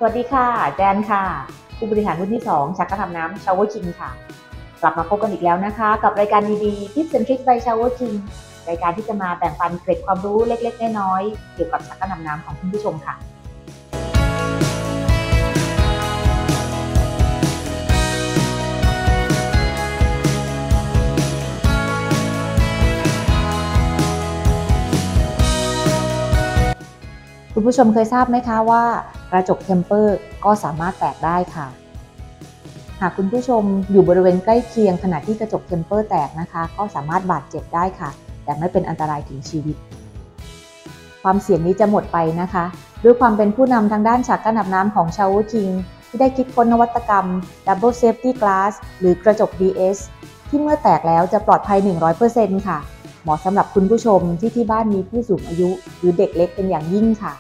วัสดีค่ะแจนค่ะผู้บริหารรุ่นที่2ชักกระทำน้ำ Shower King ค่ะกลับมาพบกันอีกแล้วนะคะกับรายการดีๆ Tips and Tricks by Shower King รายการที่จะมาแบ่งปันเกร็ดความรู้เล็กๆน้อยๆเกี่ยวกับชักกระทำน้ำของคุณผู้ชมค่ะคุณผู้ชมเคยทราบไหมคะว่ากระจกเทมเปอร์ก็สามารถแตกได้ค่ะหากคุณผู้ชมอยู่บริเวณใกล้เคียงขณะที่กระจกเทมเปอร์แตกนะคะก็สามารถบาดเจ็บได้ค่ะแต่ไม่เป็นอันตรายถึงชีวิตความเสี่ยงนี้จะหมดไปนะคะด้วยความเป็นผู้นำทางด้านฉากกั้นอาบน้ำของ Shower King ที่ได้คิดค้นนวัตกรรม Double Safety Glass หรือกระจก DS ที่เมื่อแตกแล้วจะปลอดภัย 100% ค่ะเหมาะสำหรับคุณผู้ชมที่บ้านมีผู้สูงอายุหรือเด็กเล็กเป็นอย่างยิ่งค่ะ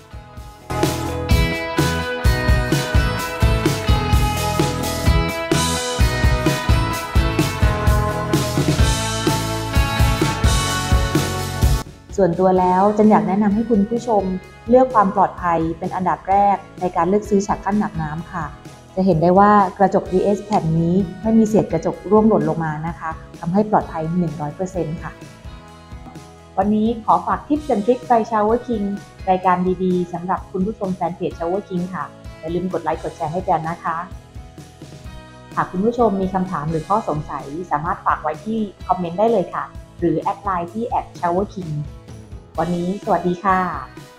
ส่วนตัวแล้วจันอยากแนะนำให้คุณผู้ชมเลือกความปลอดภัยเป็นอันดับแรกในการเลือกซื้อฉากกั้นอาบน้ำค่ะจะเห็นได้ว่ากระจก DS แผ่นนี้ไม่มีเศษกระจกร่วงหล่นลงมานะคะทำให้ปลอดภัย 100% ค่ะวันนี้ขอฝาก Tips and Tricks by Shower King รายการดีๆสำหรับคุณผู้ชมแฟนเพจ Shower King ค่ะอย่าลืมกดไลค์กดแชร์ให้แจนนะคะหากคุณผู้ชมมีคำถามหรือข้อสงสัยสามารถฝากไว้ที่คอมเมนต์ได้เลยค่ะหรือแอดไลน์ที่ @showerking วันนี้สวัสดีค่ะ